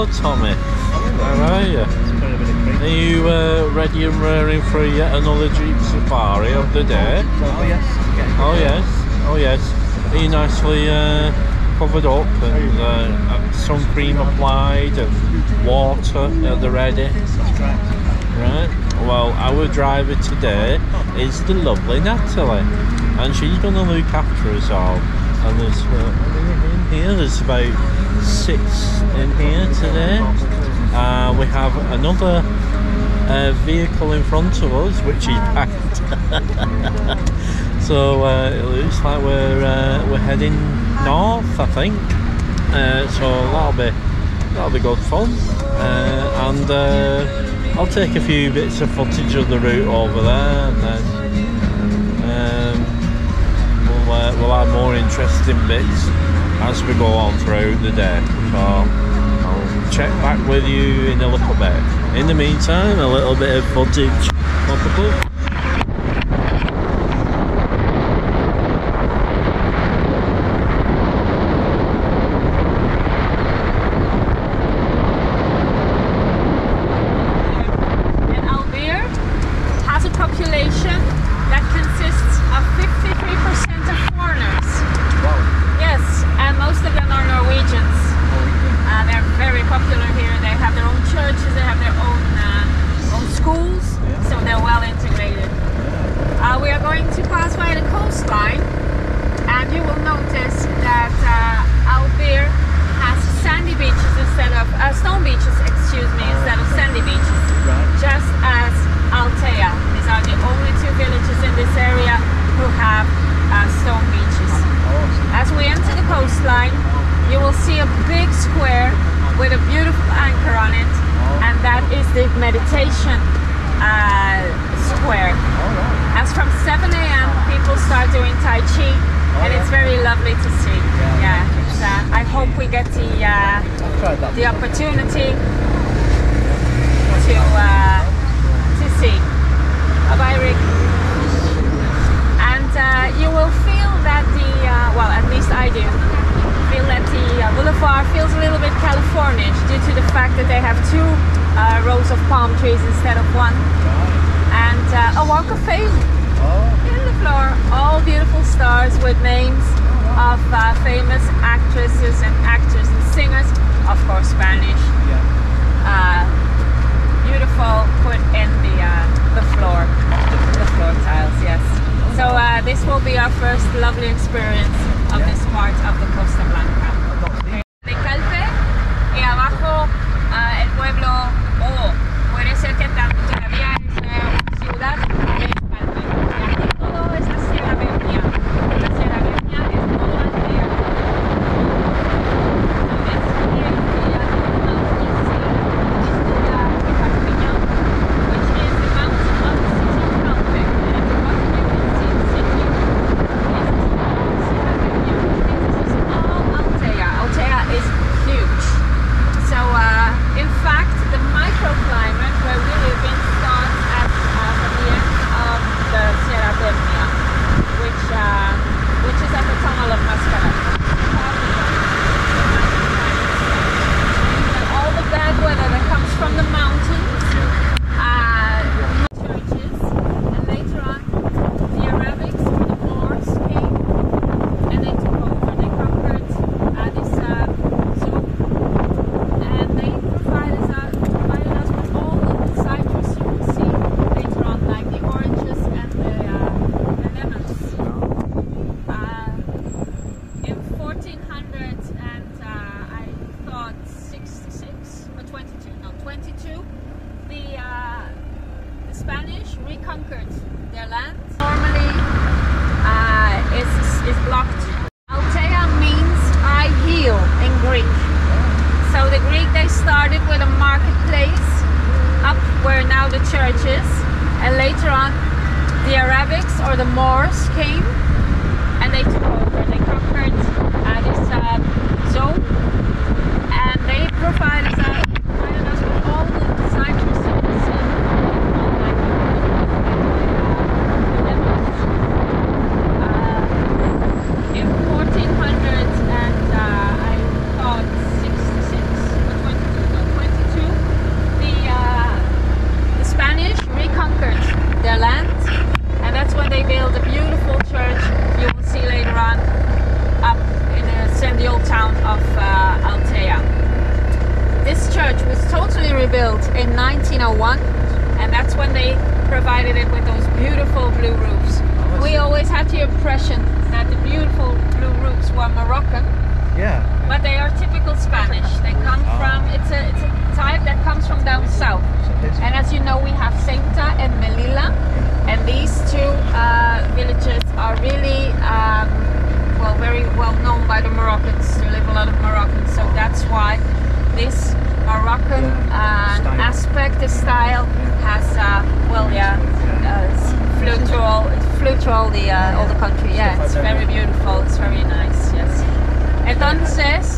Hello, Tommy. How are you? Are you ready and raring for yet another Jeep safari of the day? Oh yes. Oh yes. Oh yes. Are you nicely covered up and sun cream applied and water at the ready? That's correct. Right. Well, our driver today is the lovely Natalie, and she's going to look after us all. And there's in here, there's about 6 in here today. We have another vehicle in front of us, which is packed. So it looks like we're heading north, I think. So that'll be good fun. And I'll take a few bits of footage of the route over there, and then we'll have more interesting bits as we go on throughout the day. So I'll check back with you in a little bit. In the meantime, a little bit of footage of the book. Meditation square. As from 7 a.m. people start doing Tai Chi, and it's very lovely to see. Yeah, I hope we get the opportunity to see. Bye, Rick. And you will feel that well, at least I do, feel that the boulevard feels a little bit Californish due to the fact that they have 2 rows of palm trees instead of 1, and a walk of fame in the floor. All beautiful stars with names of famous actresses and actors and singers, of course Spanish. Beautiful put in the floor tiles. Yes. So this will be our first lovely experience of this part of the Costa Blanca. De Calpe y abajo el pueblo, puede ser que todavía es ciudad de Calpe. Y aquí todo es la Sierra Bernia. La Sierra Bernia es toda Aldea. Which is the mountain of the city of Calpe. And at the bottom you can see the city. This is all Aldea. Aldea is huge. So in fact, the microclimate where we live in starts at the end of the Sierra Bernia, which is at the tunnel of Mascara. And all the bad weather that comes from the mountains, churches, and later on the Arabics or the Moors came and they took over. They conquered this zone, and they provided us with all the citrus you will see later on, like the oranges and the lemons. In 1400 and I thought 66 or 22, no 22, the Spanish reconquered their land. Normally is blocked. Altea means I heal in Greek. So the Greek, they started with a marketplace up where now the church is, and later on the Arabics or the Moors came and they took over. They conquered this zone, and they provided us with all the citrus you can see. In 1400 and I thought 66 or 22, no, in 1901, and that's when they provided it with those beautiful blue roofs. We always had the impression that the beautiful blue roofs were Moroccan. Yeah. But they are typical Spanish. They come from, it's a type that comes from down south. And as you know, we have Ceuta and Melilla, and these two villages are really, well, very well known by the Moroccans. There live a lot of Moroccans, so that's why this Moroccan aspect, the style, has, well, flew through all the country. Yeah, it's very beautiful. It's very nice. Yes. Entonces,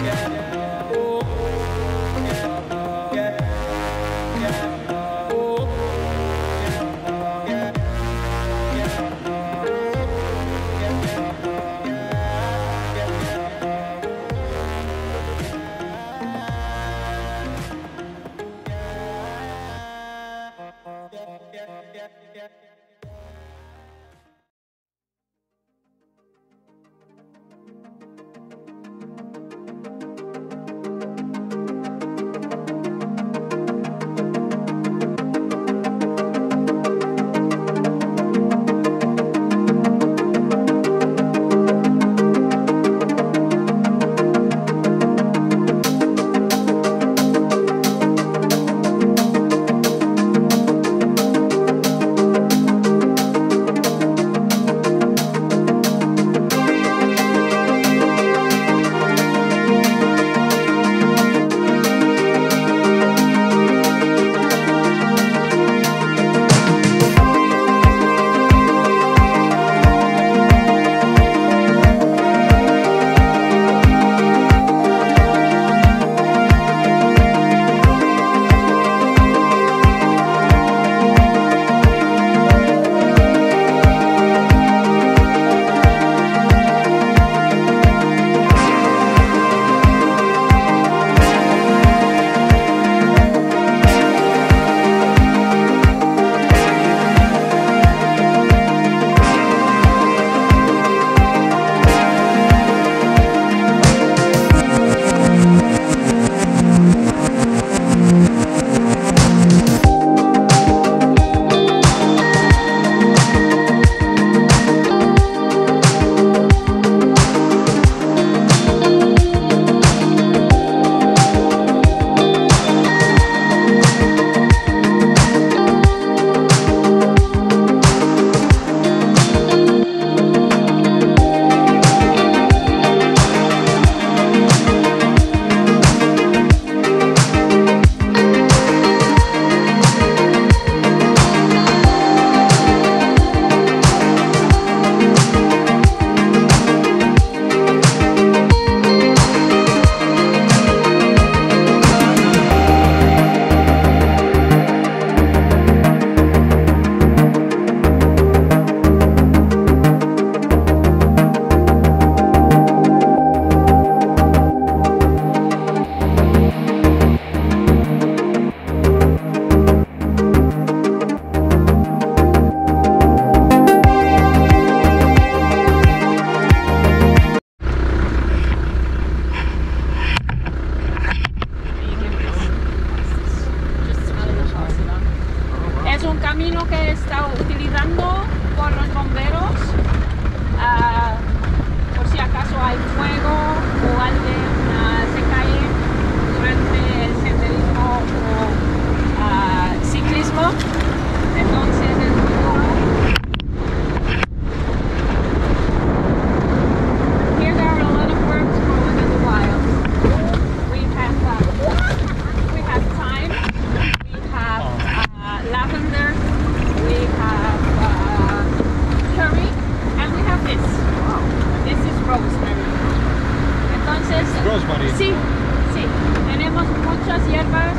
Sí, sí. Tenemos muchas hierbas.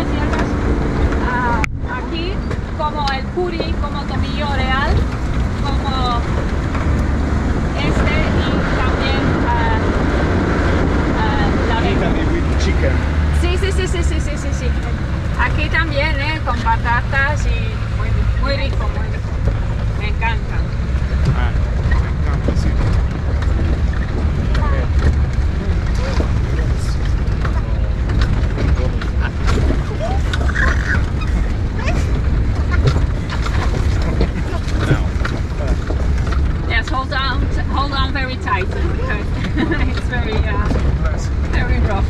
Aquí, como el curry, como tomillo real, como este y también la Italy with chicken. Sí. Aquí también, con patatas y muy rico. Me encanta. Ah, me encanta, sí. Yes, hold on very tight because it's very rough.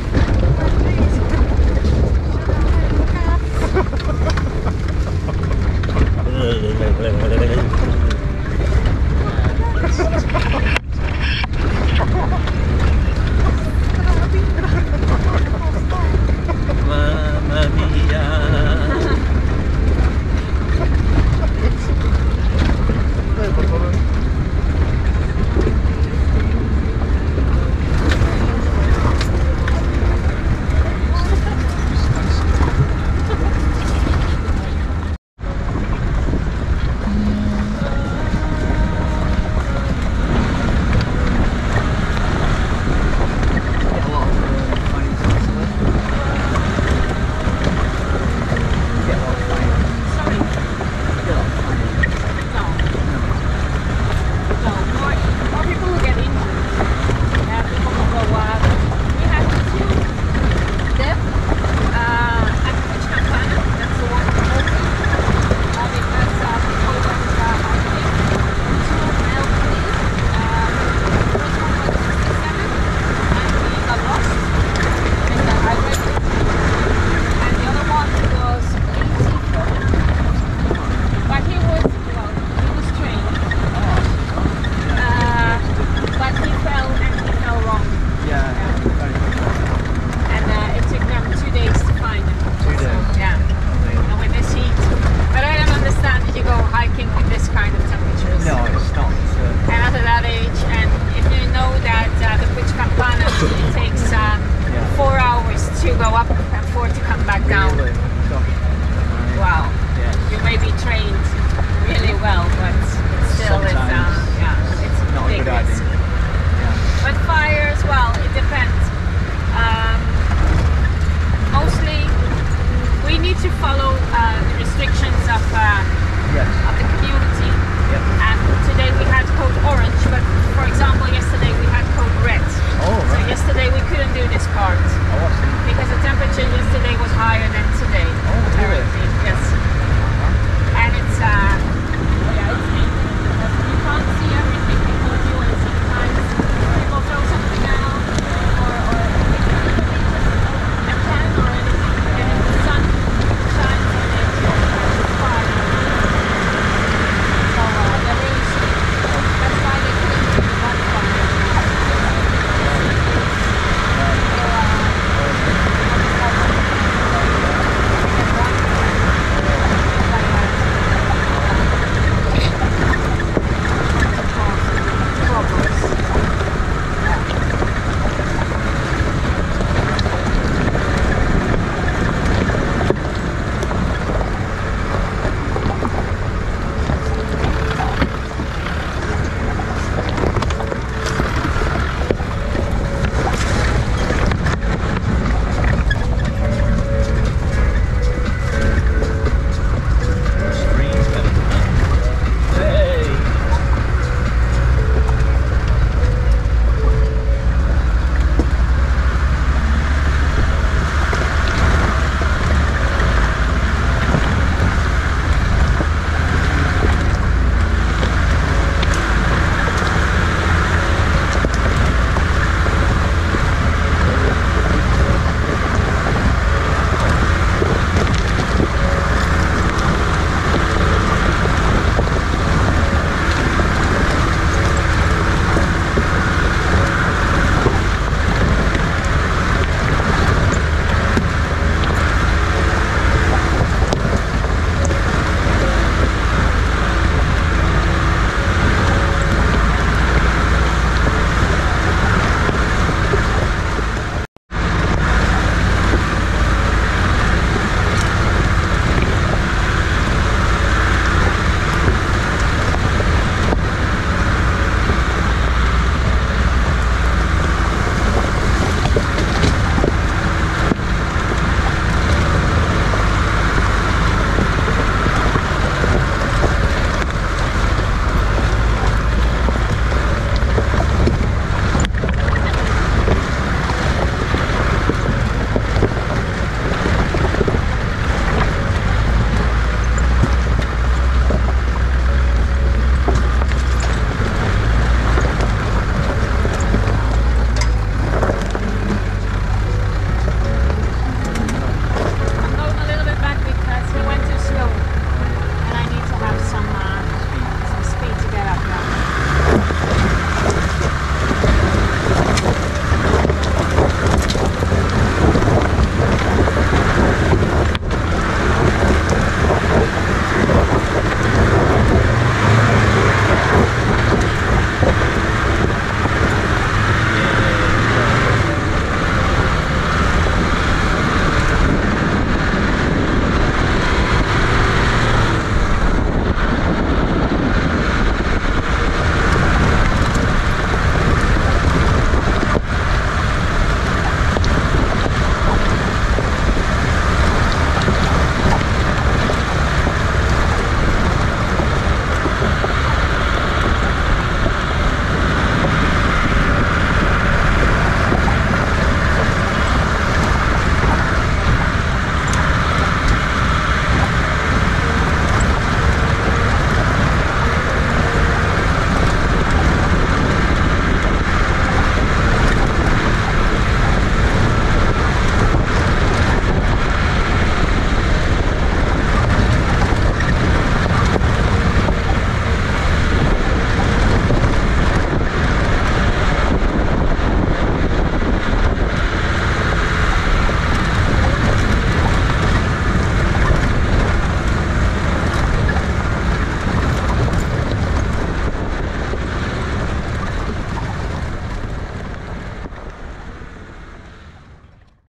to go up and 4 to come back down. Really? Wow. Yeah. You may be trained really well, but still it's Sometimes yeah, it's not a big good idea. risk. Yeah. But fires, well, it depends.